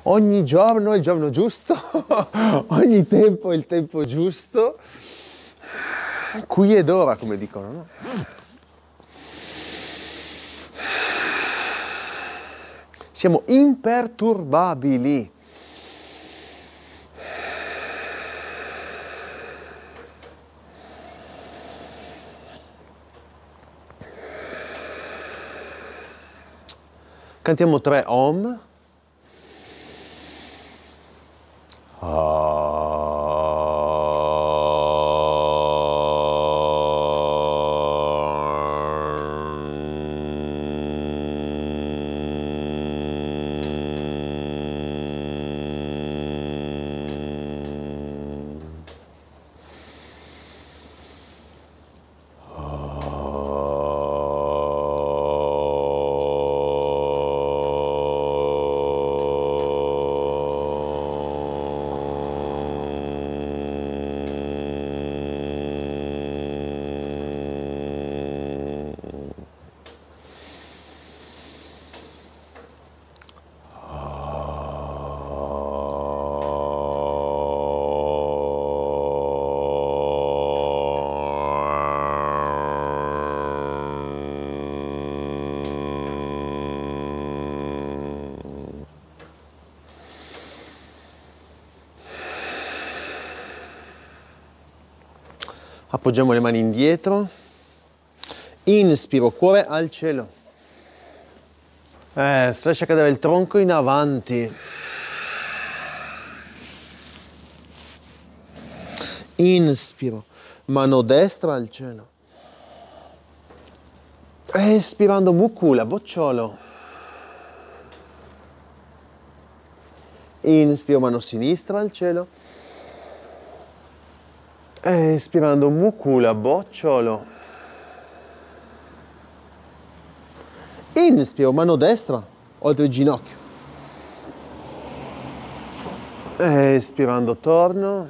Ogni giorno è il giorno giusto, ogni tempo è il tempo giusto. Qui ed ora, come dicono, no? Siamo imperturbabili. Cantiamo 3 Om. Appoggiamo le mani indietro, inspiro, cuore al cielo, si lascia cadere il tronco in avanti, inspiro, mano destra al cielo, espirando Mukula, bocciolo, inspiro, mano sinistra al cielo, espirando Mukula, bocciolo. Inspiro, mano destra, oltre il ginocchio. Espirando, torno.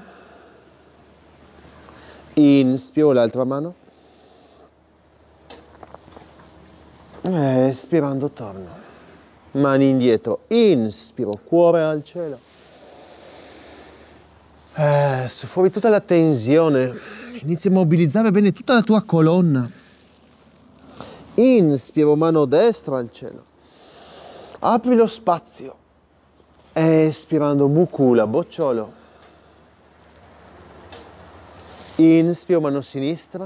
Inspiro, l'altra mano. Espirando, torno. Mani indietro. Inspiro, cuore al cielo. Fuori tutta la tensione, inizia a mobilizzare bene tutta la tua colonna. Inspiro, mano destra al cielo. Apri lo spazio. Espirando Mukula, bocciolo. Inspiro, mano sinistra.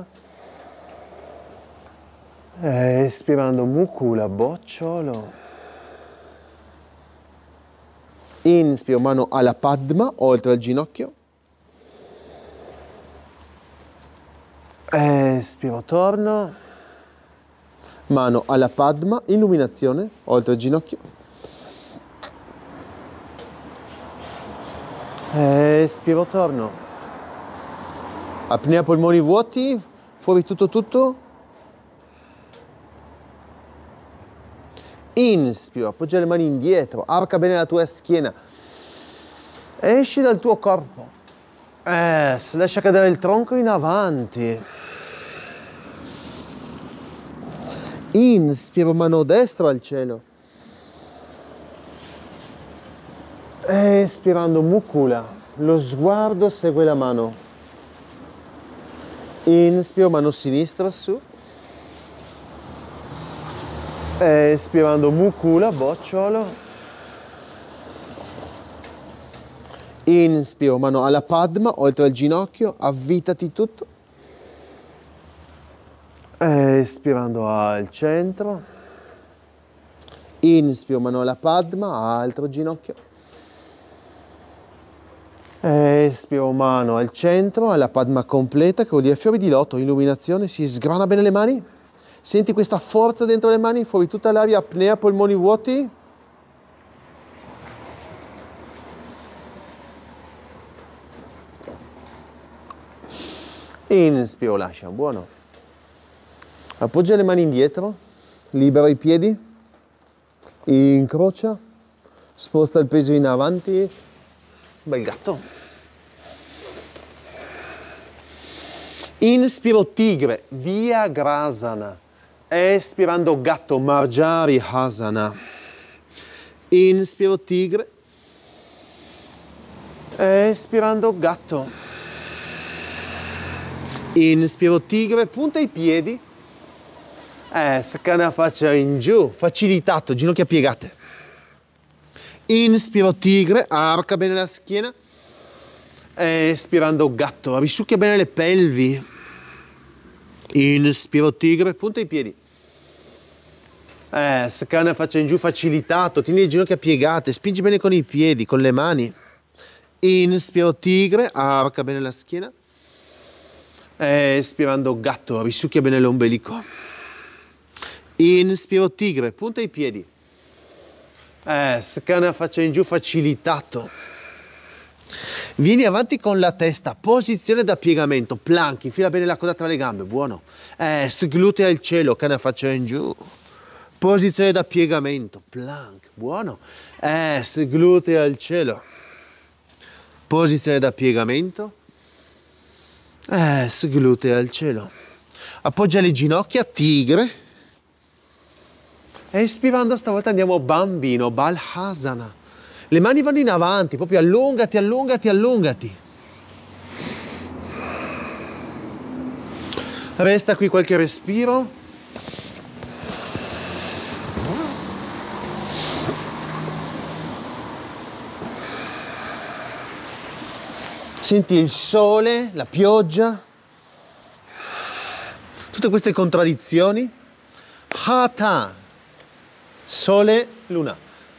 Espirando Mukula, bocciolo. Inspiro, mano alla Padma, oltre al ginocchio. Espiro, torno. Mano alla Padma, illuminazione, oltre il ginocchio. Espiro, torno. Apnea, polmoni vuoti, fuori tutto. Inspiro, appoggia le mani indietro, arca bene la tua schiena. Esci dal tuo corpo. Lascia cadere il tronco in avanti. Inspiro, mano destra al cielo. Espirando Mukula, lo sguardo segue la mano. Inspiro, mano sinistra su. Espirando Mukula, bocciolo. Inspiro, mano alla Padma, oltre al ginocchio, avvitati tutto. Espirando al centro. Inspiro, mano alla Padma, altro ginocchio. Espiro, mano al centro, alla Padma completa, che vuol dire fiori di loto, illuminazione, si sgrana bene le mani. Senti questa forza dentro le mani, fuori tutta l'aria, apnea, polmoni vuoti. Inspiro, lascia, buono. Appoggia le mani indietro, libera i piedi, incrocia, sposta il peso in avanti, bel gatto. Inspiro tigre, via Grasana. Espirando gatto, Marjari Hasana. Inspiro tigre. Espirando gatto. Inspiro tigre, punta i piedi. Scana faccia in giù, facilitato, ginocchia piegate. Inspiro tigre, arca bene la schiena. Espirando gatto, risucchia bene le pelvi. Inspiro tigre, punta i piedi. Scana faccia in giù, facilitato, tieni le ginocchia piegate, spingi bene con i piedi, con le mani. Inspiro tigre, arca bene la schiena. Espirando gatto, risucchia bene l'ombelico. Inspiro tigre, punta i piedi. Scana faccia in giù, facilitato. Vieni avanti con la testa, posizione da piegamento, plank, infila bene la coda tra le gambe, buono. Sglutea il cielo, cana faccia in giù. Posizione da piegamento, plank, buono. Sglutea il cielo. Posizione da piegamento. Sglutea il cielo. Appoggia le ginocchia, tigre. Espirando stavolta andiamo bambino, Balasana. Le mani vanno in avanti, proprio allungati, allungati, allungati. Resta qui qualche respiro. Senti il sole, la pioggia, tutte queste contraddizioni. Hatha, sole, luna.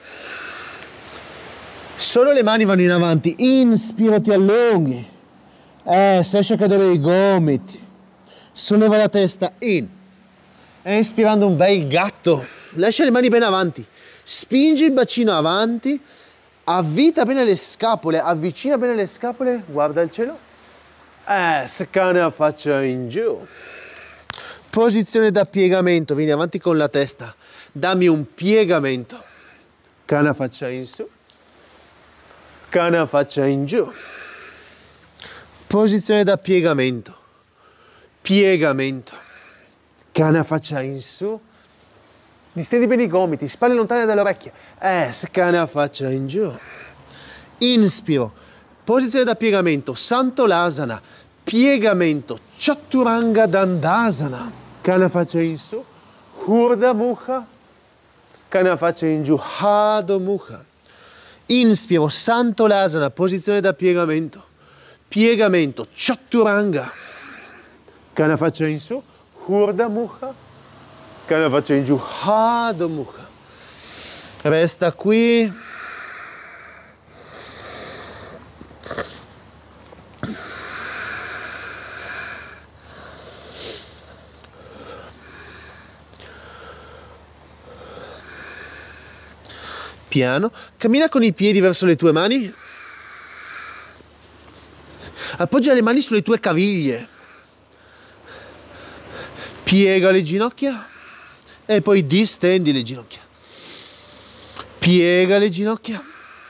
Solo le mani vanno in avanti, inspiro, ti allunghi, si lascia cadere i gomiti, solleva la testa, in, espirando un bel gatto, lascia le mani bene avanti, spingi il bacino avanti, avvita bene le scapole, avvicina bene le scapole, guarda il cielo, scana faccia in giù, posizione da piegamento, vieni avanti con la testa, dammi un piegamento, cana faccia in su, cana faccia in giù, posizione da piegamento, piegamento, cana faccia in su, distendi bene i gomiti, spalle lontane dalle orecchie, cana faccia in giù, inspiro, posizione da piegamento, Santolasana, piegamento, Chaturanga Dandasana, cana faccia in su, Urdhva Mukha, cana faccia in giù, Adho Mukha. Inspiro, Santolasana, posizione da piegamento, piegamento, Chaturanga, cana faccia in su, Urdhva Mukha, cana faccia in giù, Adho Mukha. Resta qui. Piano, cammina con i piedi verso le tue mani, appoggia le mani sulle tue caviglie, piega le ginocchia e poi distendi le ginocchia, piega le ginocchia,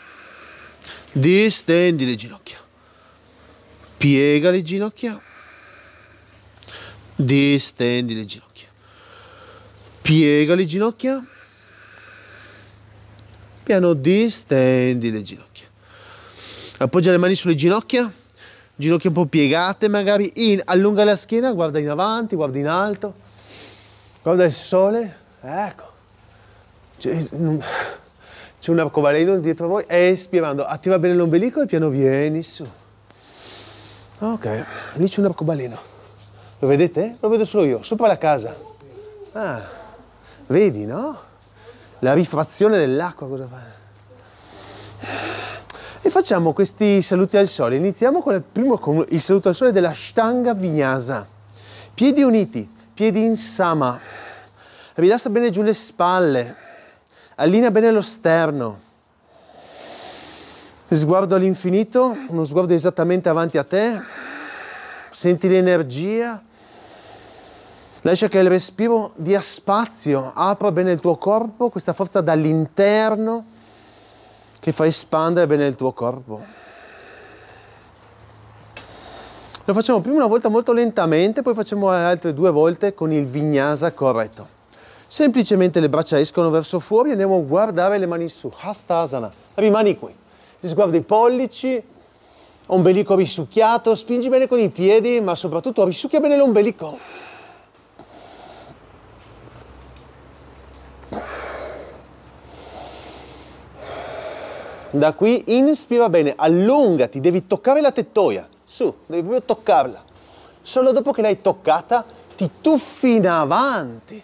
distendi le ginocchia, piega le ginocchia, distendi le ginocchia, piega le ginocchia, piano distendi le ginocchia, appoggia le mani sulle ginocchia un po' piegate magari, allunga la schiena, guarda in avanti, guarda in alto, guarda il sole, ecco, c'è un arcobaleno dietro a voi, espirando, attiva bene l'ombelico e piano vieni su, ok, lì c'è un arcobaleno, lo vedete? Lo vedo solo io, sopra la casa, vedi no? La rifrazione dell'acqua cosa fa? E facciamo questi saluti al sole. Iniziamo con il saluto al sole della Ashtanga Vinyasa. Piedi uniti, piedi in sama. Rilassa bene giù le spalle. Allinea bene lo sterno. Sguardo all'infinito, uno sguardo esattamente avanti a te. Senti l'energia. Lascia che il respiro dia spazio, apra bene il tuo corpo, questa forza dall'interno che fa espandere bene il tuo corpo. Lo facciamo prima una volta molto lentamente, poi facciamo le altre 2 volte con il vinyasa corretto. Semplicemente le braccia escono verso fuori e andiamo a guardare le mani su, Hastasana, rimani qui. Sguardo i pollici, Ombelico risucchiato, spingi bene con i piedi, ma soprattutto risucchia bene l'ombelico. Da qui inspira bene, allungati, devi toccare la tettoia, su, devi proprio toccarla. Solo dopo che l'hai toccata ti tuffi in avanti.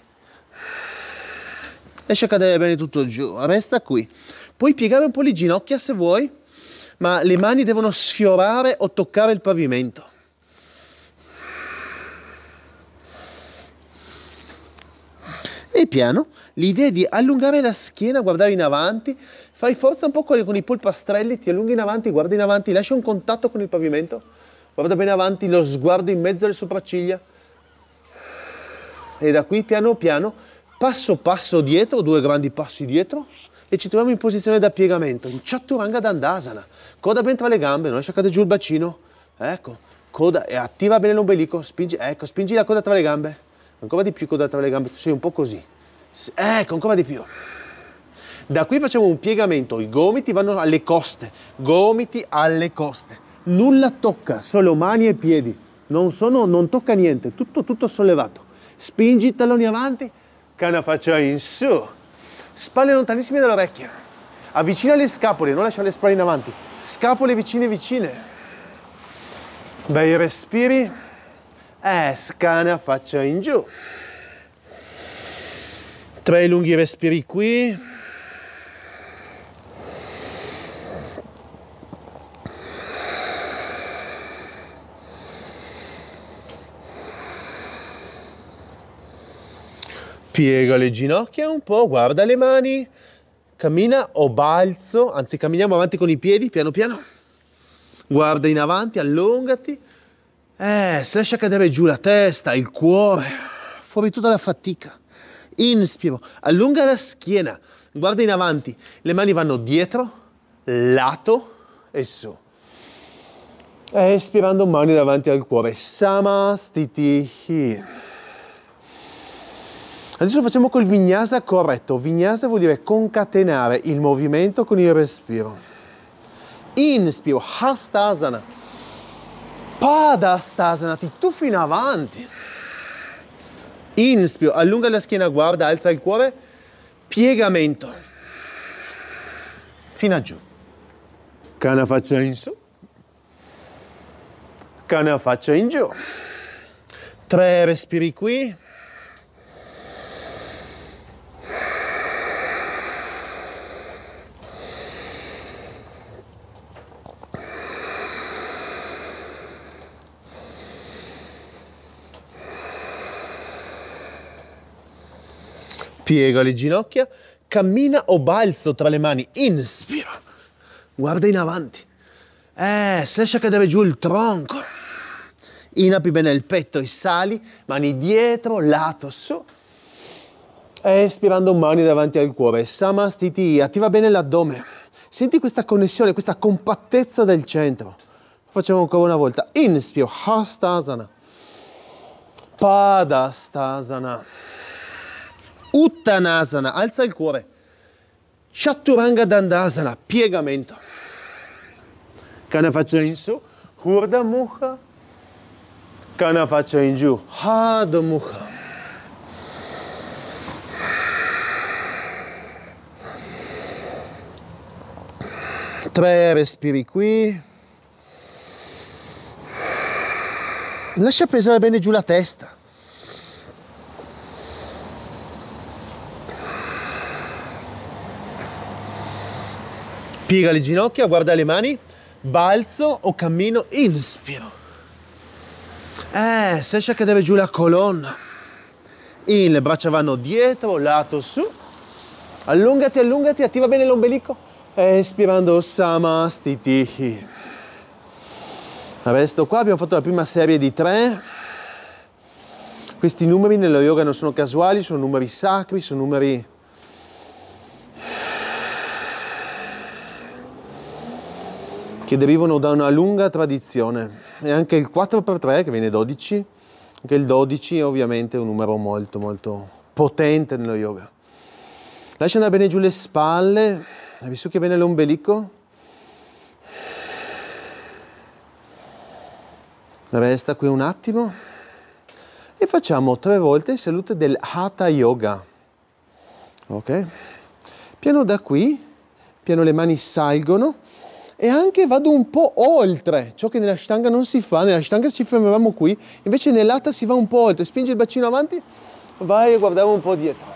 Lascia cadere bene tutto giù, resta qui. Puoi piegare un po' le ginocchia se vuoi, ma le mani devono sfiorare o toccare il pavimento. E piano, l'idea è di allungare la schiena, guardare in avanti, fai forza un po' con i polpastrelli, ti allunghi in avanti, lascia un contatto con il pavimento, guarda bene avanti, lo sguardo in mezzo alle sopracciglia. E da qui piano piano, passo passo dietro, 2 grandi passi dietro, e ci troviamo in posizione da piegamento, in Chaturanga Dandasana. Coda ben tra le gambe, non lascia cadere giù il bacino. Ecco, coda, e attiva bene l'ombelico, spingi, ecco, spingi la coda tra le gambe. Ancora di più coda tra le gambe, tu sei un po' così. Ecco, ancora di più. Da qui facciamo un piegamento, i gomiti vanno alle coste, gomiti alle coste. Nulla tocca, solo mani e piedi. Non tocca niente, tutto sollevato. Spingi i talloni avanti, cana faccia in su. Spalle lontanissime dall'orecchia. Avvicina le scapole, non lascia le spalle in avanti. Scapole vicine. Bei respiri. Scana faccia in giù. 3 lunghi respiri qui. Piega le ginocchia un po', guarda le mani, cammina o balzo, anzi camminiamo avanti con i piedi, piano piano. Guarda in avanti, allungati. Si lascia cadere giù la testa, il cuore, fuori tutta la fatica. Inspiro, allunga la schiena, guarda in avanti, le mani vanno dietro, lato e su. Espirando, mani davanti al cuore, Samastiti. Adesso lo facciamo col vinyasa corretto. Vinyasa vuol dire concatenare il movimento con il respiro. Inspiro, Hastasana. Padastasana, ti tuffi in avanti. Inspiro, allunga la schiena, guarda, alza il cuore. Piegamento. Fino a giù. Cana faccia in su. Cana faccia in giù. 3 respiri qui. Piega le ginocchia, cammina o balzo tra le mani, inspira, guarda in avanti, si lascia cadere giù il tronco, inapri bene il petto e sali, mani dietro, lato, su, espirando mani davanti al cuore, Samastiti, attiva bene l'addome, senti questa connessione, questa compattezza del centro, facciamo ancora una volta, inspiro, Hastasana, Padastasana, Uttanasana, alza il cuore. Chaturanga Dandasana, piegamento. Cana faccia in su, Urdhva Mukha. Cana faccia in giù, Adho Mukha. Tre respiri qui. Lascia pesare bene giù la testa. Piega le ginocchia, guarda le mani, balzo o cammino, inspiro. Si lascia cadere giù la colonna. Le braccia vanno dietro, lato su. Allungati, allungati, attiva bene l'ombelico. Espirando, Samastiti. Resto qua, abbiamo fatto la prima serie di 3. Questi numeri nello yoga non sono casuali, sono numeri sacri, sono numeri che derivano da una lunga tradizione. E anche il 4x3, che viene 12, anche il 12 è ovviamente un numero molto molto potente nello yoga. Lascia andare bene giù le spalle, risucchia bene l'ombelico. Resta qui un attimo e facciamo 3 volte il saluto del Hatha Yoga. Ok? Piano da qui, piano le mani salgono e anche vado un po' oltre ciò che nella Ashtanga non si fa. Nella Ashtanga ci fermavamo qui, invece nell'Hatha si va un po' oltre. Spingi il bacino avanti, vai a guardare un po' dietro.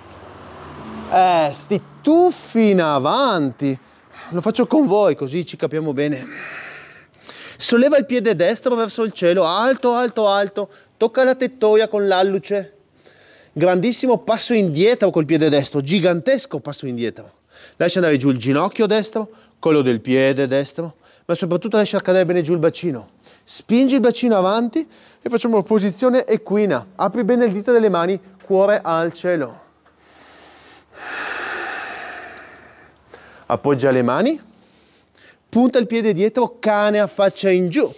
Sti tuffi in avanti. Lo faccio con voi così ci capiamo bene. Solleva il piede destro verso il cielo, alto, alto, alto. Tocca la tettoia con l'alluce. Grandissimo passo indietro col piede destro, gigantesco passo indietro. Lascia andare giù il ginocchio destro, collo del piede destro, ma soprattutto lascia cadere bene giù il bacino. Spingi il bacino avanti e facciamo una posizione equina. Apri bene le dita delle mani, cuore al cielo. Appoggia le mani, punta il piede dietro, cane a faccia in giù.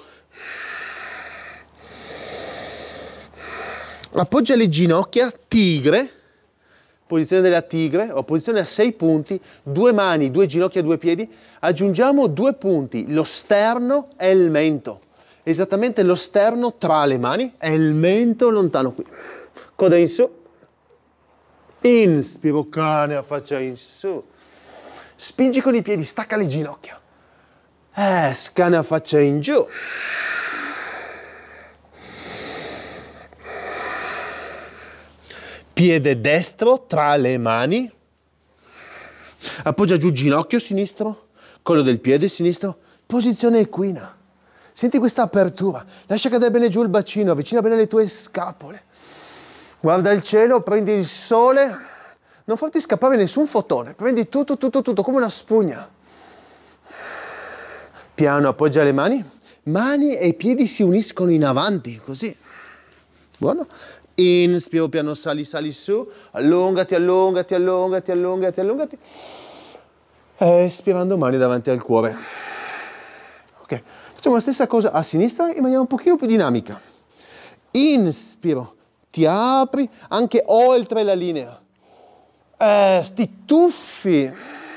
Appoggia le ginocchia, tigre, posizione della tigre, o posizione a 6 punti, 2 mani, 2 ginocchia, 2 piedi. Aggiungiamo 2 punti, lo sterno e il mento. Esattamente lo sterno tra le mani e il mento lontano qui. Coda in su. Inspiro, cane a faccia in su. Spingi con i piedi, stacca le ginocchia. Cane a faccia in giù. Piede destro tra le mani, appoggia giù ginocchio sinistro, collo del piede sinistro, posizione equina. Senti questa apertura, lascia cadere bene giù il bacino, avvicina bene le tue scapole. Guarda il cielo, prendi il sole, non farti scappare nessun fotone, prendi tutto, come una spugna. Piano, appoggia le mani e i piedi si uniscono in avanti, così. Buono. Inspiro, piano, sali su, allungati. Espirando, mani davanti al cuore. Ok, facciamo la stessa cosa a sinistra in maniera un pochino più dinamica. Inspiro, ti apri anche oltre la linea. Sti tuffi.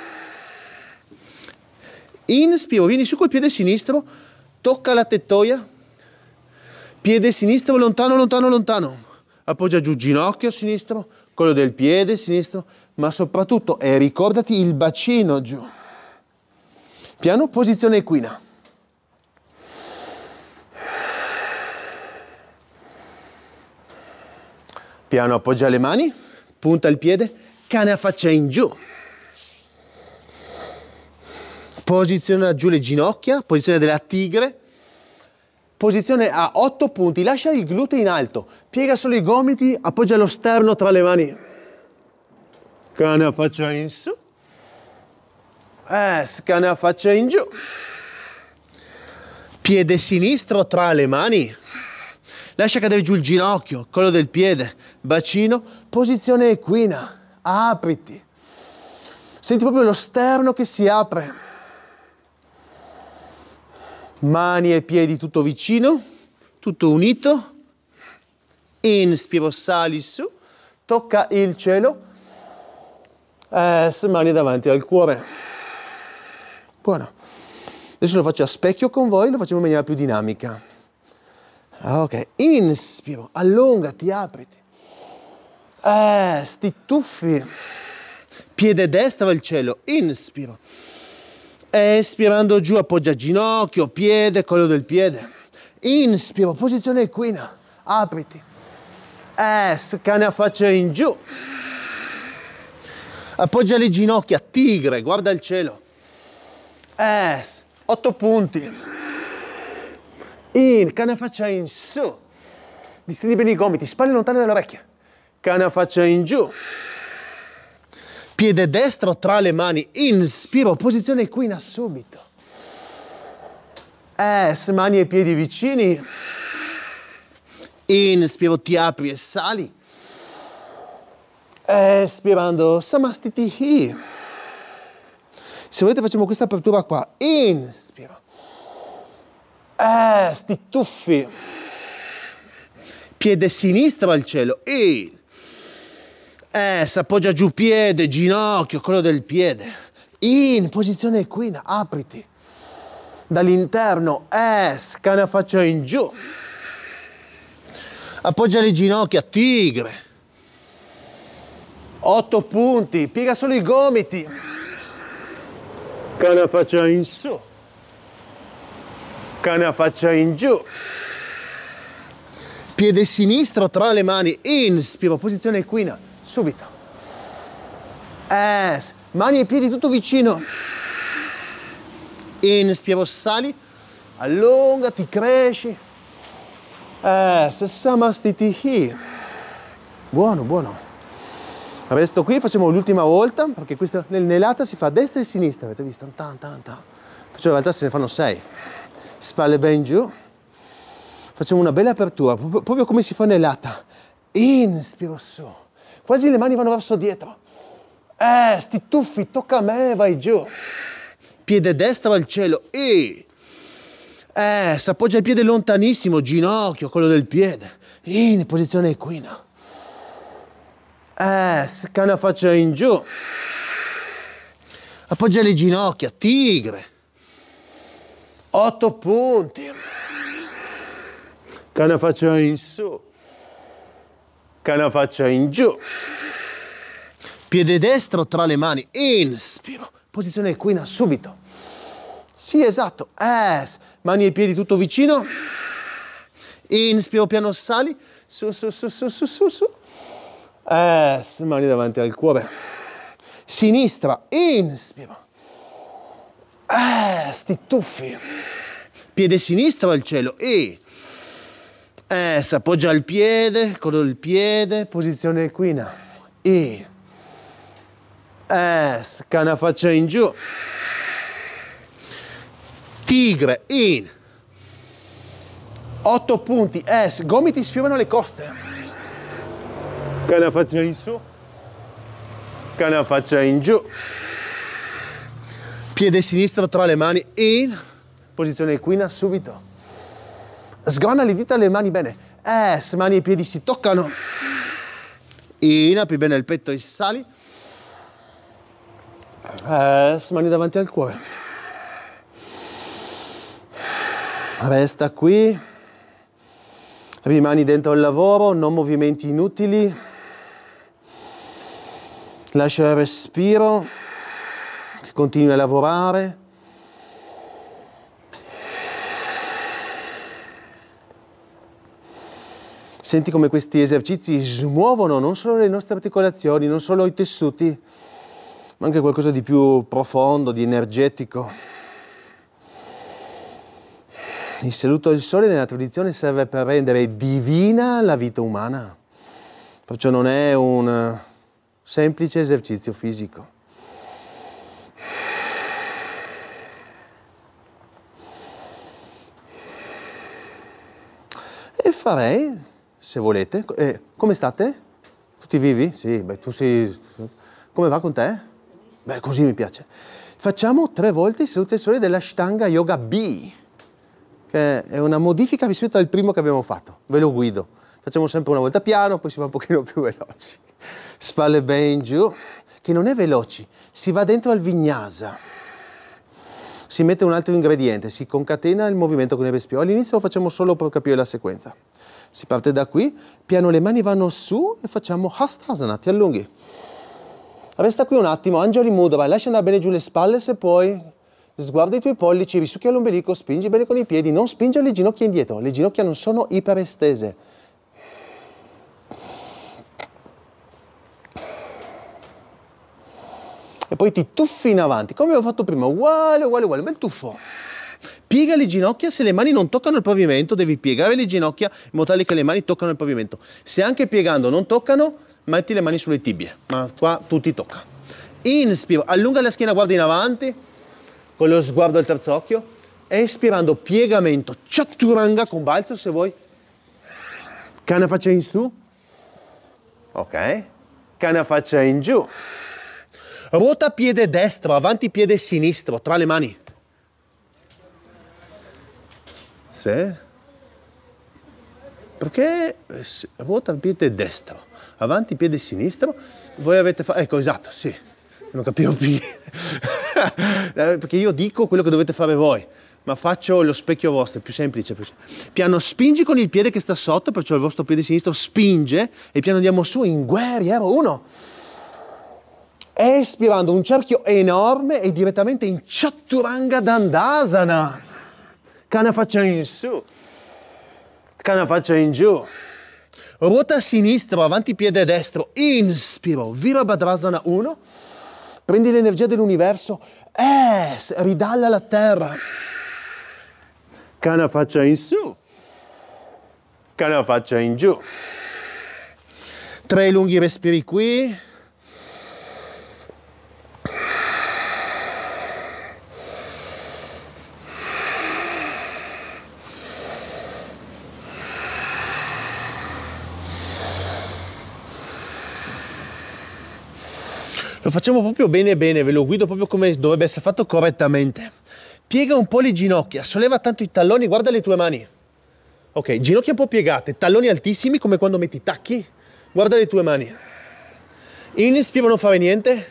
Inspiro, vieni su col piede sinistro, tocca la tettoia, piede sinistro lontano. Appoggia giù ginocchio sinistro, collo del piede sinistro, ma soprattutto, ricordati il bacino giù. Piano, posizione equina. Piano, appoggia le mani, punta il piede, cane a faccia in giù. Posiziona giù le ginocchia, posizione della tigre. Posizione a 8 punti, lascia i glutei in alto, piega solo i gomiti, appoggia lo sterno tra le mani. Cane a faccia in su. Cane a faccia in giù. Piede sinistro tra le mani. Lascia cadere giù il ginocchio, collo del piede, bacino, posizione equina. Apriti. Senti proprio lo sterno che si apre. Mani e piedi tutto vicino, tutto unito. Inspiro, sali su, tocca il cielo. Mani davanti al cuore. Buono. Adesso lo faccio a specchio con voi, lo facciamo in maniera più dinamica. Ok, inspiro, allungati, apriti. Sti tuffi. Piede destro al cielo, inspiro. Espirando giù, appoggia ginocchio, piede, collo del piede. Inspiro, posizione equina, apriti. Cane a faccia in giù. Appoggia le ginocchia, tigre, guarda il cielo. 8 punti. Cane a faccia in su. Distendi bene i gomiti, spalle lontane dalle orecchie. Cane a faccia in giù. Piede destro tra le mani, inspiro, posizione equina subito. Mani e piedi vicini. Inspiro, ti apri e sali. Espirando, samastitihi. Se volete facciamo questa apertura qua. Inspiro. Sti tuffi. Piede sinistro al cielo. In. Appoggia giù piede, ginocchio, collo del piede. In posizione equina, apriti. Dall'interno, canna faccia in giù. Appoggia le ginocchia, tigre. 8 punti, piega solo i gomiti. Canna faccia in su. Canna faccia in giù. Piede sinistro tra le mani, inspiro, posizione equina, subito. Mani e piedi tutto vicino. Inspiro, sali, allungati, cresci. Samastitihi. Buono, buono. Resto qui, facciamo l'ultima volta, perché questa nell'ata si fa destra e sinistra, avete visto? Tan, tan, tan. Faccio in realtà se ne fanno 6. Spalle ben giù. Facciamo una bella apertura, proprio come si fa nell'ata. Inspiro su. Quasi le mani vanno verso dietro. Sti tuffi, tocca a me, vai giù. Piede destro al cielo. Si appoggia il piede lontanissimo, ginocchio, quello del piede. In posizione equina. Canna faccia in giù. Appoggia le ginocchia, tigre. 8 punti. Canna faccia in su. Canna faccia in giù. Piede destro tra le mani. Inspiro. Posizione equina subito. Sì, esatto. Mani e piedi tutto vicino. Inspiro, piano sali. Su, su, su, su, su, su, su. Mani davanti al cuore. Sinistra. Inspiro. Sti tuffi. Piede sinistro al cielo. Si appoggia al piede, con il piede, posizione equina. Canna faccia in giù. Tigre, in. 8 punti, gomiti sfiorano le coste. Canna faccia in su. Canna faccia in giù. Piede sinistro tra le mani, in. Posizione equina subito. Sgrana le dita alle mani bene. Mani e piedi si toccano. In, apri bene il petto e sali. Mani davanti al cuore. Resta qui. Rimani dentro il lavoro, non movimenti inutili. Lascia il respiro. Che continui a lavorare. Senti come questi esercizi smuovono non solo le nostre articolazioni, non solo i tessuti, ma anche qualcosa di più profondo, di energetico. Il saluto al sole nella tradizione serve per rendere divina la vita umana, perciò non è un semplice esercizio fisico. E farei, se volete, come state? Tutti vivi? Sì, beh, tu sei... Come va con te? Beh, così mi piace. Facciamo 3 volte il saluto al sole dell'Ashtanga Yoga B, che è una modifica rispetto al primo che abbiamo fatto. Ve lo guido. Facciamo sempre una volta piano, poi si va un pochino più veloci. Spalle ben giù, che non è veloci, si va dentro al vinyasa. Si mette un altro ingrediente, si concatena il movimento con il respiro. All'inizio lo facciamo solo per capire la sequenza. Si parte da qui, piano le mani vanno su e facciamo Hastasana, ti allunghi. Resta qui un attimo, Anjali Mudra, lascia andare bene giù le spalle, se puoi, sguarda i tuoi pollici, risucchia l'ombelico, spingi bene con i piedi, non spingere le ginocchia indietro, le ginocchia non sono iperestese. E poi ti tuffi in avanti, come abbiamo fatto prima, uguale, un bel tuffo. Piega le ginocchia, se le mani non toccano il pavimento, devi piegare le ginocchia in modo tale che le mani toccano il pavimento. Se anche piegando non toccano, metti le mani sulle tibie, ma qua tutti tocca. Inspiro, allunga la schiena, guarda in avanti, con lo sguardo al terzo occhio. Espirando, piegamento, chaturanga, con balzo se vuoi. Canna faccia in su. Ok. Canna faccia in giù. Ruota piede destro, avanti piede sinistro, tra le mani. Sì. Perché ruota piede destro, avanti piede sinistro. Voi avete fatto... Ecco, esatto, sì. Non capivo più. Perché io dico quello che dovete fare voi. ma faccio lo specchio vostro, è più semplice. Piano spingi con il piede che sta sotto, perciò il vostro piede sinistro spinge e piano andiamo su in guerriero 1. Espirando un cerchio enorme e direttamente in Chaturanga Dandasana. Canna faccia in su, canna faccia in giù. Ruota sinistro, avanti piede destro, inspiro, Virabhadrasana 1. Prendi l'energia dell'universo, ridalla la terra. Canna faccia in su, canna faccia in giù. 3 lunghi respiri qui. Lo facciamo proprio bene bene, ve lo guido proprio come dovrebbe essere fatto correttamente. Piega un po' le ginocchia, solleva tanto i talloni, guarda le tue mani. Ok, ginocchia un po' piegate, talloni altissimi come quando metti i tacchi. Guarda le tue mani. Inspiro, non fare niente.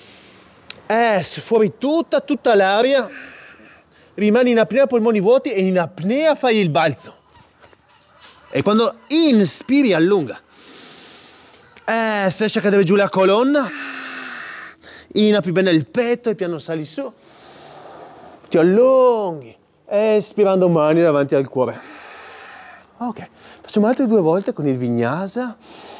Fuori tutta l'aria. Rimani in apnea, polmoni vuoti e in apnea fai il balzo. E quando inspiri allunga. Se lascia cadere giù la colonna. Inapri bene il petto e piano sali su. Ti allunghi. Espirando mani davanti al cuore. Ok, facciamo altre 2 volte con il Vinyasa.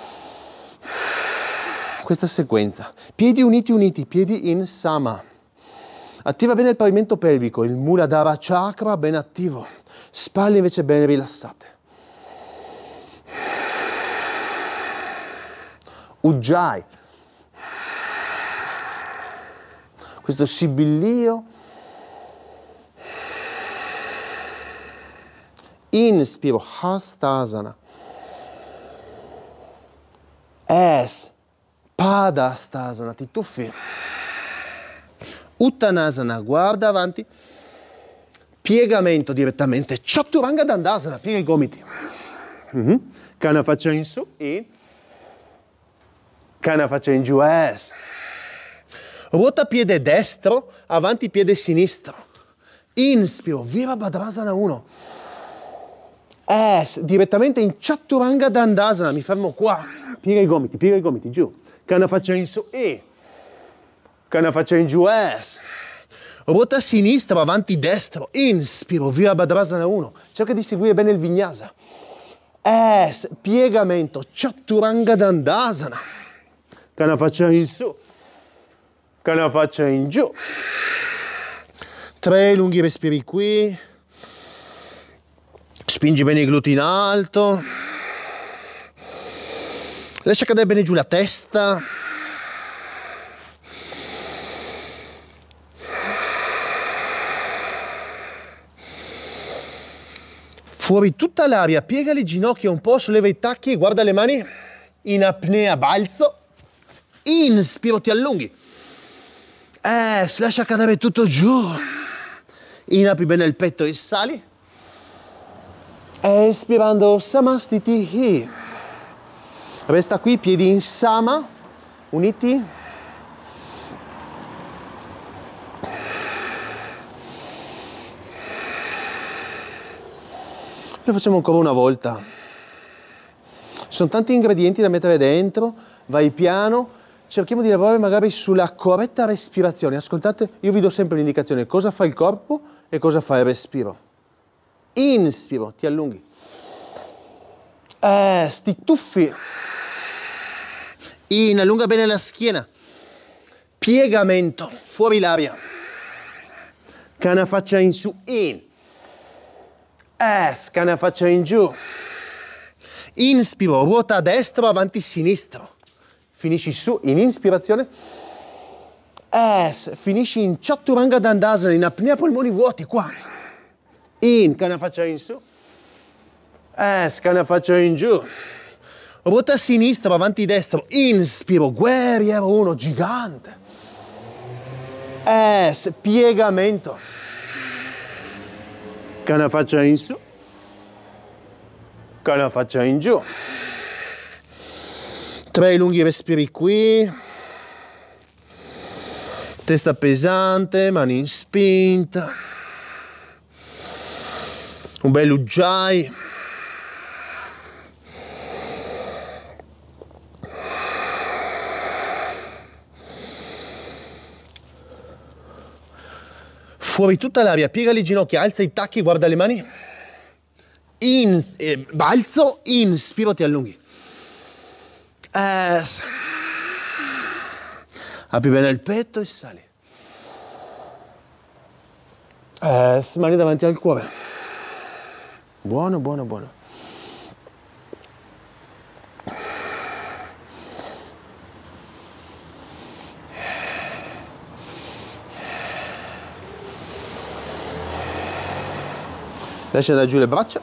Questa sequenza. Piedi uniti, piedi in Sama. Attiva bene il pavimento pelvico, il Muladhara Chakra ben attivo. Spalle invece ben rilassate. Ujjayi. Questo sibillio. Inspiro, Hastasana. Padastasana, ti tuffi. Uttanasana, guarda avanti. Piegamento direttamente. Chaturanga Dandasana, piega i gomiti. Canna faccia in su, in. Canna faccia in giù, Ruota piede destro, avanti piede sinistro. Inspiro, Virabhadrasana 1. Direttamente in Chaturanga Dandasana, mi fermo qua. Piega i gomiti, giù. Canna faccia in su, e. Canna faccia in giù, Ruota sinistro, avanti destro. Inspiro, Virabhadrasana 1. Cerca di seguire bene il Vinyasa. Piegamento, Chaturanga Dandasana. Canna faccia in su. Canna faccia in giù. 3 lunghi respiri qui. Spingi bene i glutei in alto. Lascia cadere bene giù la testa. Fuori tutta l'aria, piega le ginocchia un po', solleva i tacchi e guarda le mani. In apnea, balzo. Inspiro, ti allunghi. Lascia cadere tutto giù. Inapri bene il petto e sali. Espirando, Samastitihi. Resta qui, piedi in Sama, uniti. Lo facciamo ancora una volta. Ci sono tanti ingredienti da mettere dentro, vai piano. Cerchiamo di lavorare magari sulla corretta respirazione. Ascoltate, io vi do sempre l'indicazione cosa fa il corpo e cosa fa il respiro. Inspiro, ti allunghi. Sti tuffi. Allunga bene la schiena. Piegamento, fuori l'aria. Canna faccia in su, in. Canna faccia in giù. Inspiro, ruota a destra, avanti, sinistro. Finisci su in inspirazione. Finisci in Chaturanga Dandasana, in apnea polmoni vuoti, qua. In, canna faccia in su. Canna faccia in giù. Ruota a sinistra, avanti, destro. Inspiro, guerriero 1, gigante. Piegamento. Canna faccia in su. Canna faccia in giù. 3 lunghi respiri qui. Testa pesante, mani in spinta. Un bel ujjayi. Fuori tutta l'aria, piega le ginocchia, alza i tacchi, guarda le mani. Balzo, inspiro, ti allunghi. Apri bene il petto e sali. Mani davanti al cuore. Buono, buono, buono. Lascia andare giù le braccia.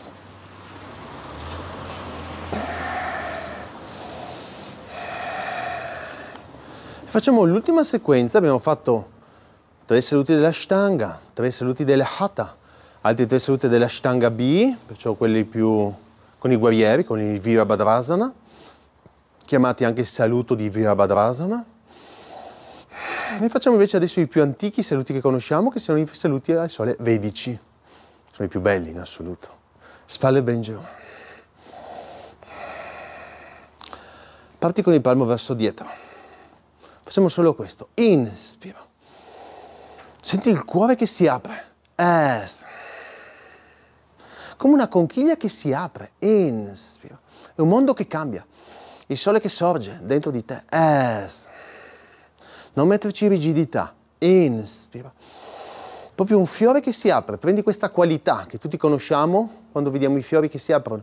Facciamo l'ultima sequenza, abbiamo fatto 3 seduti della Ashtanga, 3 seduti delle Hatha, altri 3 seduti della Ashtanga B, perciò quelli più con i guerrieri, con il Virabhadrasana, chiamati anche saluto di Virabhadrasana. E facciamo invece adesso i più antichi saluti che conosciamo, che sono i saluti al sole vedici. Sono i più belli in assoluto. Spalle ben giù. Parti con il palmo verso dietro. Facciamo solo questo. Inspira. Senti il cuore che si apre. Come una conchiglia che si apre. Inspira. È un mondo che cambia. Il sole che sorge dentro di te. Non metterci rigidità. Inspira. Proprio un fiore che si apre. Prendi questa qualità che tutti conosciamo quando vediamo i fiori che si aprono.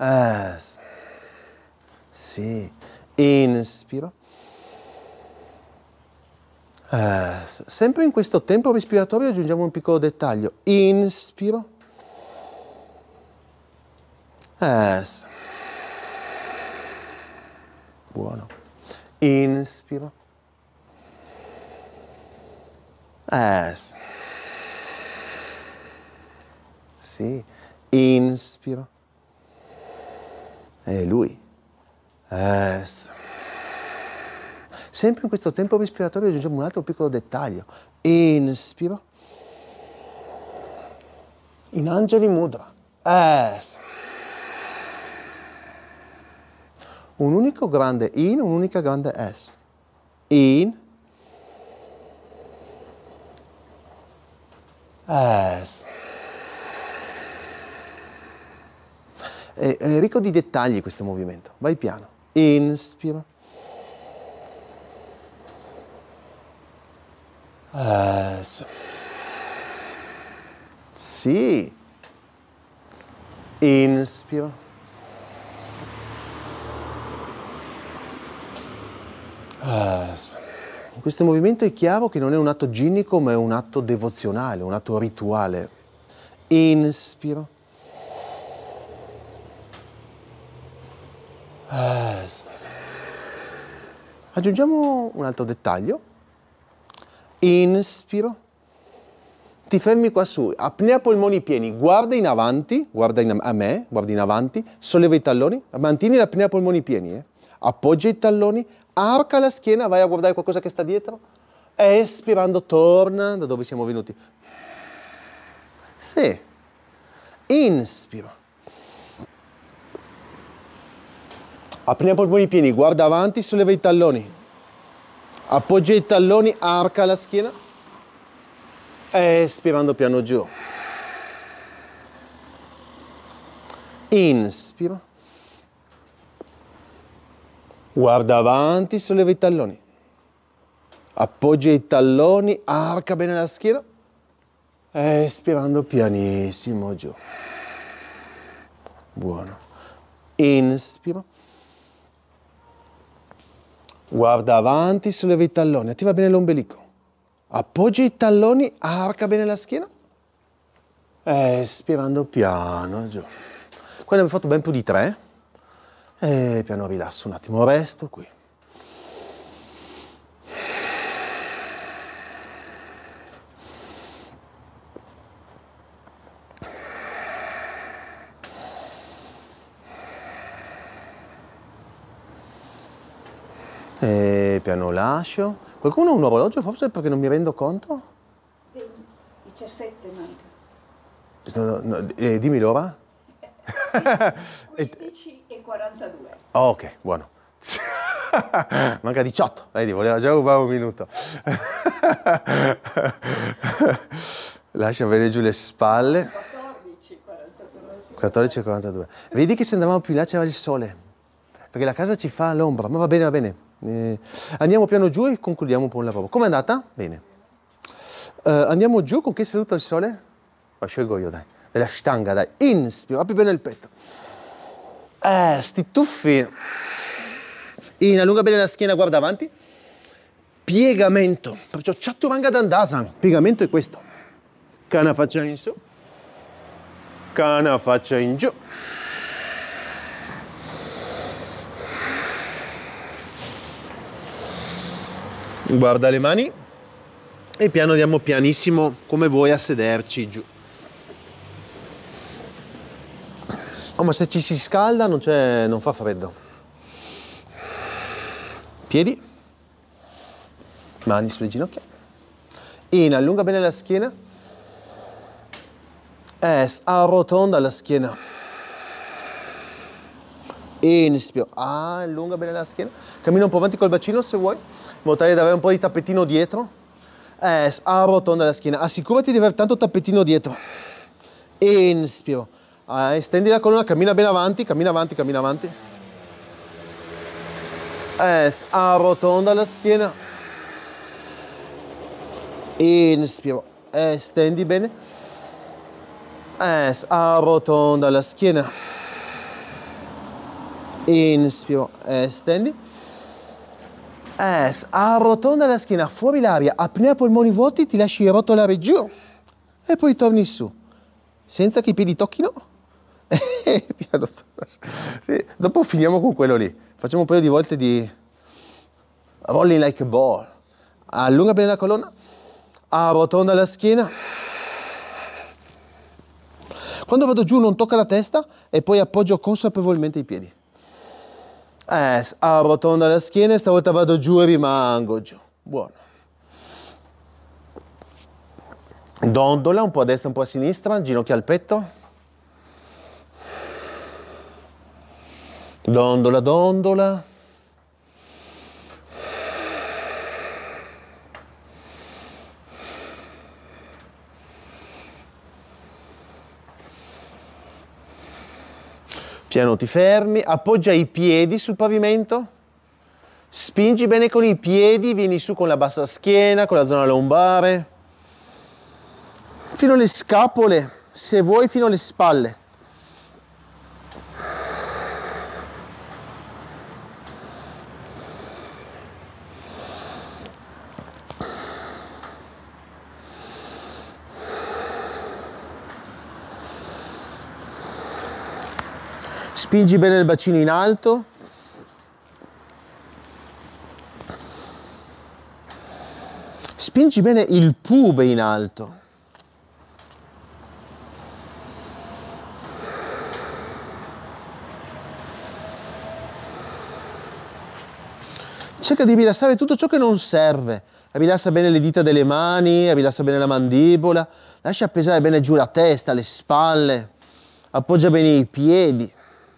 Sì. Inspira. Sempre in questo tempo respiratorio aggiungiamo un piccolo dettaglio. Inspira. Buono. Inspira. Sì. Inspira. E lui. Sempre in questo tempo respiratorio aggiungiamo un altro piccolo dettaglio. Inspira. In Anjali Mudra. Un unico grande in, un'unica grande S. In. È ricco di dettagli questo movimento. Vai piano. Inspira. Sì. Inspira. In questo movimento è chiaro che non è un atto ginnico, ma è un atto devozionale, un atto rituale. Inspira. Aggiungiamo un altro dettaglio. Inspira. Ti fermi qua su, apnea polmoni pieni, guarda in avanti, guarda a me, guarda in avanti, solleva i talloni, mantieni l'apnea polmoni pieni, appoggia i talloni, arca la schiena, vai a guardare qualcosa che sta dietro, espirando torna da dove siamo venuti. Sì. Inspira. Apnea polmoni pieni, guarda avanti, solleva i talloni, appoggia i talloni, arca la schiena. Espirando piano giù. Inspira. Guarda avanti, solleva i talloni. Appoggia i talloni, arca bene la schiena. Espirando pianissimo giù. Buono. Inspira. Guarda avanti, solleva i talloni. Attiva bene l'ombelico. Appoggia i talloni, arca bene la schiena. Espirando piano giù. Qua ne abbiamo fatto ben più di 3. E piano rilasso un attimo, resto qui. E piano lascio. Qualcuno ha un orologio forse perché non mi rendo conto? 17 manca. Dimmi l'ora. 15:42. Oh, ok, buono. Manca 18, vedi, voleva già rubare un minuto. Lascia bene giù le spalle. 14:42. 14,42. Vedi che se andavamo più in là c'era il sole, perché la casa ci fa l'ombra, ma va bene, va bene. Andiamo piano giù e concludiamo un po' il lavoro. Com'è andata? Bene. Andiamo giù, con che saluta il sole? Ma scelgo io, dai. Della stanga, dai. Inspiro, apri bene il petto. Sti tuffi. Allunga bene la schiena, guarda avanti. Piegamento. Perciò Chaturanga Dandasana. Piegamento è questo. Cana faccia in su. Cana faccia in giù. Guarda le mani. E piano andiamo pianissimo, come voi, a sederci giù. Oh, ma se ci si scalda non fa freddo. Piedi. Mani sulle ginocchia. Allunga bene la schiena. Arrotonda la schiena. Inspiro. Allunga bene la schiena. Cammina un po' avanti col bacino se vuoi, in modo tale da avere un po' di tappetino dietro. Arrotonda la schiena. Assicurati di avere tanto tappetino dietro. Inspiro. Estendi la colonna, cammina bene avanti, cammina avanti, cammina avanti. Arrotonda la schiena. Inspiro. Stendi bene. Arrotonda la schiena. Inspiro. Stendi. Arrotonda la schiena, fuori l'aria, apnea polmoni vuoti, ti lasci rotolare giù e poi torni su, senza che i piedi tocchino. Piano. Sì. Dopo finiamo con quello lì. Facciamo un paio di volte di rolling like a ball. Allunga bene la colonna, arrotonda la schiena. Quando vado giù non tocca la testa e poi appoggio consapevolmente i piedi. Arrotonda la schiena e stavolta vado giù e rimango giù. Buono. Dondola un po' a destra, un po' a sinistra, ginocchia al petto. Dondola, dondola. Piano ti fermi, appoggia i piedi sul pavimento, spingi bene con i piedi, vieni su con la bassa schiena, con la zona lombare, fino alle scapole, se vuoi fino alle spalle. Spingi bene il bacino in alto. Spingi bene il pube in alto. Cerca di rilassare tutto ciò che non serve. Rilassa bene le dita delle mani, rilassa bene la mandibola. Lascia pesare bene giù la testa, le spalle. Appoggia bene i piedi.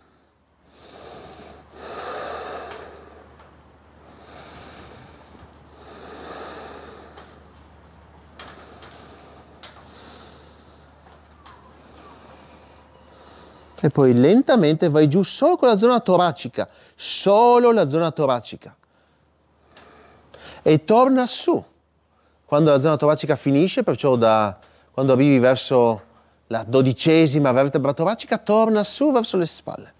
E poi lentamente vai giù solo con la zona toracica, solo la zona toracica. E torna su. Quando la zona toracica finisce, perciò quando arrivi verso la 12ª vertebra toracica, torna su verso le spalle.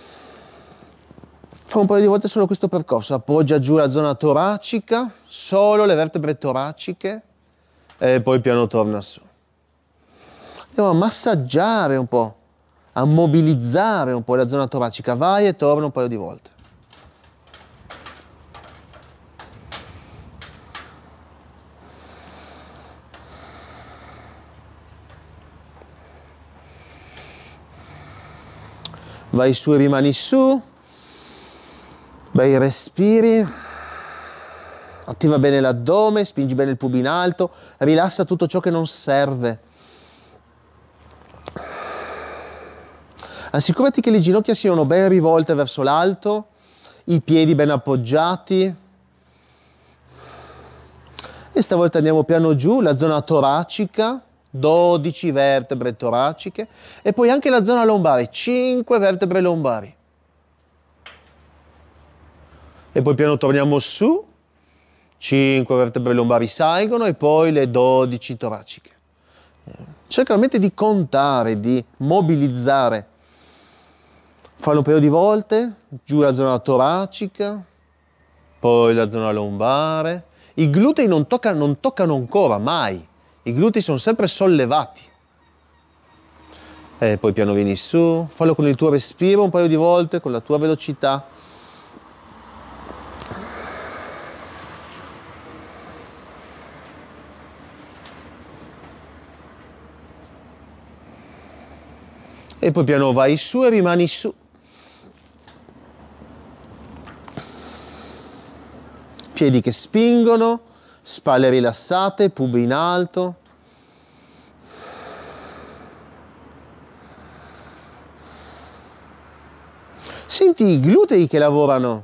Fa un paio di volte solo questo percorso. Appoggia giù la zona toracica, solo le vertebre toraciche, e poi piano torna su. Andiamo a massaggiare un po'. A mobilizzare un po' la zona toracica, vai e torna un paio di volte. Vai su e rimani su, bei respiri, attiva bene l'addome, spingi bene il pube in alto, rilassa tutto ciò che non serve. Assicurati che le ginocchia siano ben rivolte verso l'alto, i piedi ben appoggiati. E stavolta andiamo piano giù, la zona toracica, 12 vertebre toraciche, e poi anche la zona lombare, 5 vertebre lombari. E poi piano torniamo su, 5 vertebre lombari salgono e poi le 12 toraciche. Cerca veramente di contare, di mobilizzare. Fallo un paio di volte, giù la zona toracica, poi la zona lombare. I glutei non toccano ancora, mai. I glutei sono sempre sollevati. E poi piano vieni su, fallo con il tuo respiro un paio di volte, con la tua velocità. E poi piano vai su e rimani su. Piedi che spingono, spalle rilassate, pube in alto. Senti i glutei che lavorano.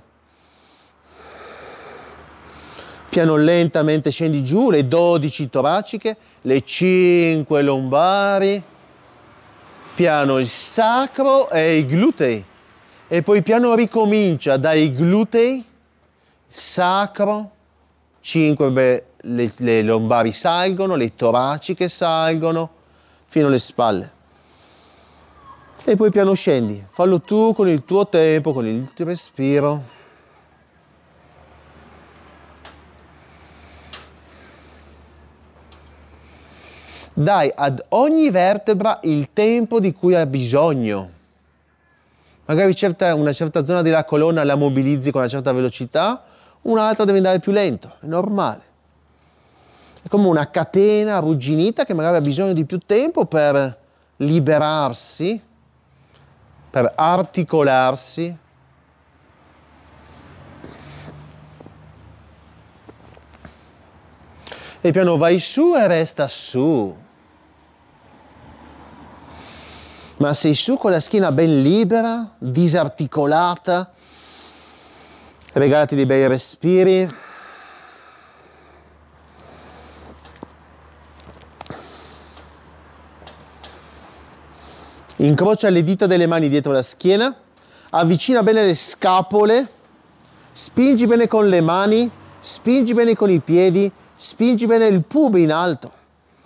Piano lentamente scendi giù, le 12 toraciche, le 5 lombari. Piano il sacro e i glutei. E poi piano ricomincia dai glutei, sacro, 5, le lombari salgono, le toraciche salgono, fino alle spalle. E poi piano scendi, fallo tu con il tuo tempo, con il tuo respiro. Dai ad ogni vertebra il tempo di cui ha bisogno. Magari una certa zona della colonna la mobilizzi con una certa velocità, un'altra deve andare più lento, è normale. È come una catena arrugginita che magari ha bisogno di più tempo per liberarsi, per articolarsi. E piano vai su e resta su. Ma sei su con la schiena ben libera, disarticolata. Regalati dei bei respiri. Incrocia le dita delle mani dietro la schiena, avvicina bene le scapole, spingi bene con le mani, spingi bene con i piedi, spingi bene il pube in alto.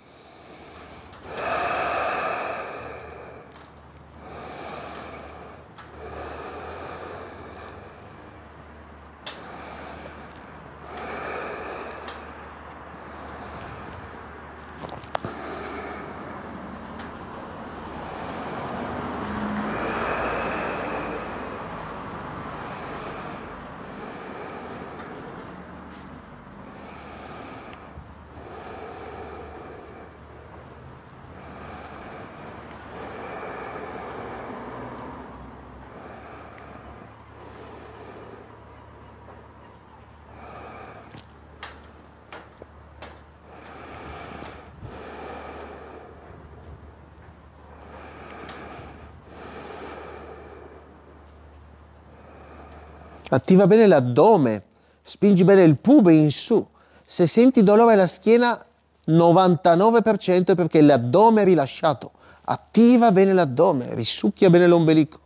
Attiva bene l'addome, spingi bene il pube in su. Se senti dolore alla schiena, 99% è perché l'addome è rilasciato. Attiva bene l'addome, risucchia bene l'ombelico.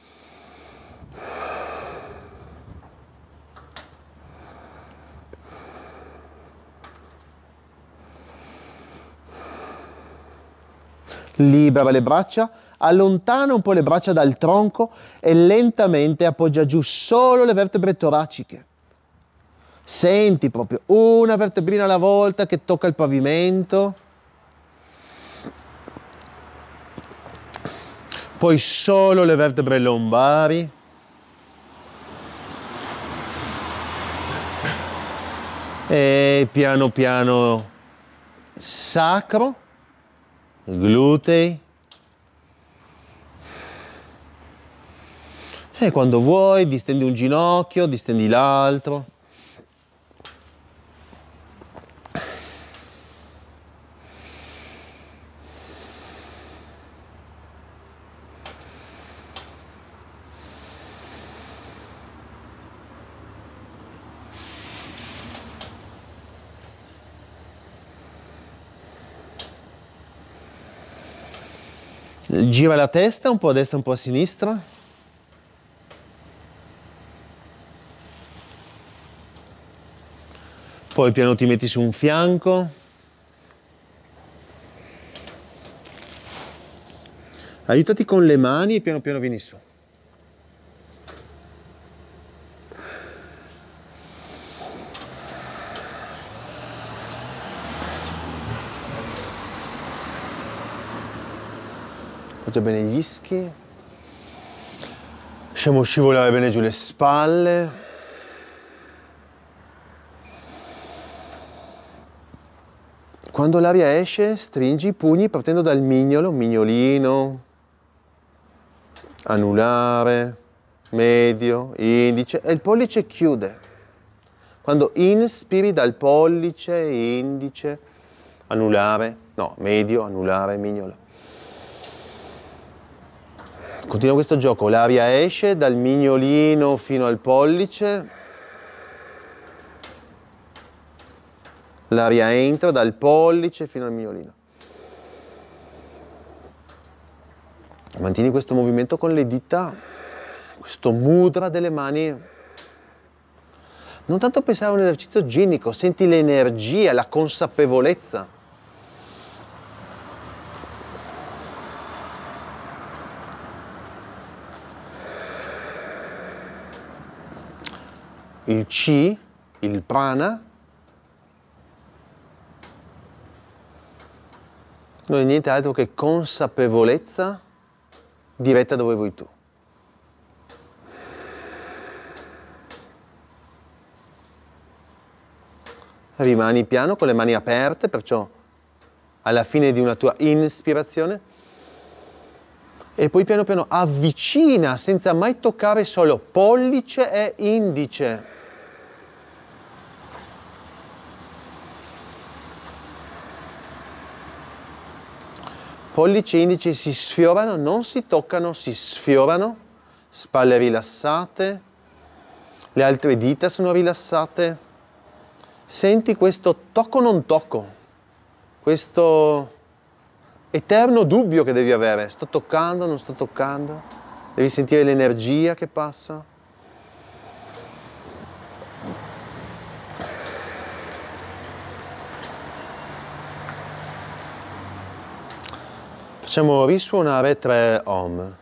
Libera le braccia, allontana un po' le braccia dal tronco e lentamente appoggia giù solo le vertebre toraciche. Senti proprio una vertebrina alla volta che tocca il pavimento. Poi solo le vertebre lombari. E piano piano sacro, glutei. E quando vuoi distendi un ginocchio, distendi l'altro. Gira la testa un po' a destra, un po' a sinistra. Poi piano ti metti su un fianco. Aiutati con le mani e piano piano vieni su. Appoggia bene gli ischi. Lasciamo scivolare bene giù le spalle. Quando l'aria esce, stringi i pugni partendo dal mignolo, mignolino, anulare, medio, indice e il pollice chiude. Quando inspiri dal pollice, indice, anulare, no, medio, anulare, mignolo. Continua questo gioco, l'aria esce dal mignolino fino al pollice, l'aria entra dal pollice fino al mignolino. Mantieni questo movimento con le dita, questo mudra delle mani. Non tanto pensare a un esercizio ginnico, senti l'energia, la consapevolezza. Il Chi, il prana, non è niente altro che consapevolezza diretta dove vuoi tu. Rimani piano con le mani aperte, perciò alla fine di una tua ispirazione, e poi piano piano avvicina senza mai toccare solo pollice e indice. Pollice e indice si sfiorano, non si toccano, si sfiorano, spalle rilassate, le altre dita sono rilassate. Senti questo tocco non tocco, questo eterno dubbio che devi avere, sto toccando, non sto toccando, devi sentire l'energia che passa. Facciamo risuonare 3 Om.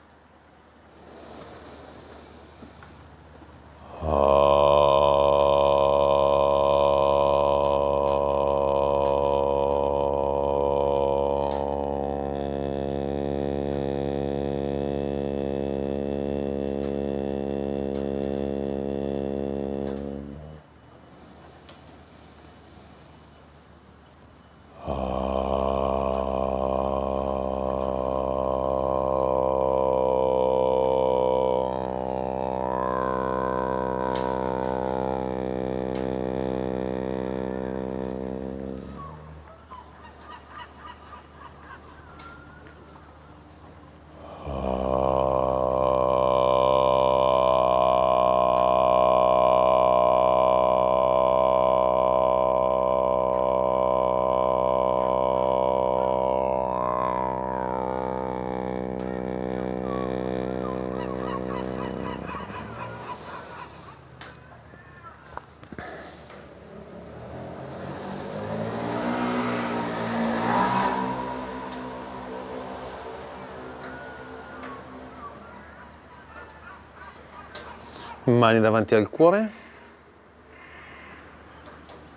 Mani davanti al cuore.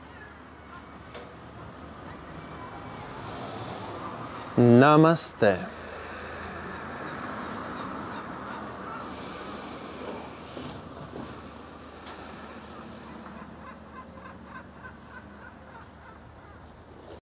Namaste.